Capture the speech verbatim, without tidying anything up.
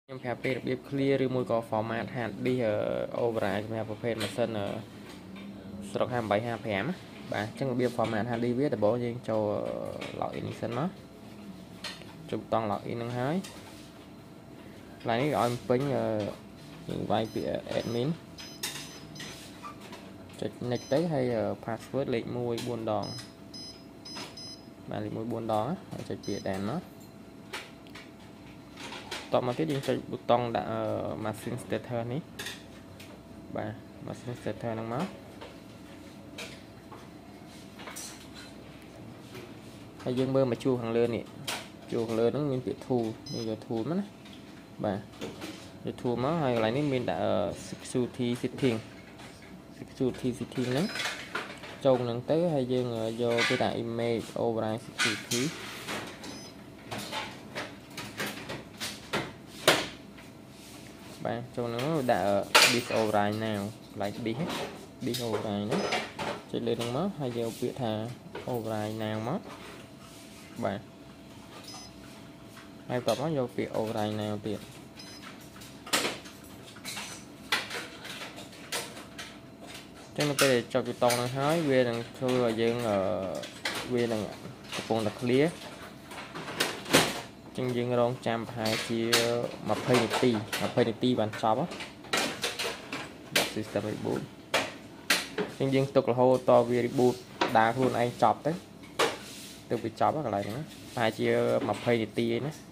ខ្ញុំប្រាប់ពីរបៀប clear ឬមួយក៏ format hard disk override សម្រាប់ប្រភេទម៉ាស៊ីនស្រុក ห้าแปดห้าห้า បាទអញ្ចឹងរបៀប format hard disk វាដំបូងយើងចូល login នេះសិនមកចុចប៊ូតុង login ហ្នឹងហើយកន្លែងនេះឲ្យពេញយើងវាយពាក្យ admin ចុច next ទៅហើយ password លេខមួយ បួន ដងបាទលេខមួយ បួន ដងហើយចុចពាក្យ done មកតបមកទៀតយើងចុចប៊ូតុងដាក់ machine status នេះបាទ machine status ហ្នឹងមកហើយយើងមើលមកជួរខាងលើនេះជួរខាងលើហ្នឹងមានពាក្យ tool នេះគឺ tool មកណាបាទវា tool មកហើយកន្លែងនេះមានដាក់ security setting security setting ហ្នឹងចូលហ្នឹងទៅហើយយើងយកទៅដាក់ image override securityបាទចូលហ្នឹងដាក់ disk override now កន្លែង disk disk override ហ្នឹងចុចលើហ្នឹងមកហើយយកពាក្យថា override now មកបាទហើយបន្តមកយកពាក្យ override now ទៀតចឹងនៅពេលចុចប៊ូតុងហ្នឹងហើយវានឹងធ្វើឲ្យយើងវានឹងកំពុងតែ clear ចឹងយើងរងចាំប្រហែលជាยี่สิบនាទីยี่สิบនាទីបានចប់ដាក់ system reboot ចឹងយើងទុករហូតតវា reboot ដើរខ្លួនឯងចប់ទៅទៅវាចប់កន្លែងហ្នឹងប្រហែលជាยี่สิบនាទីឯណា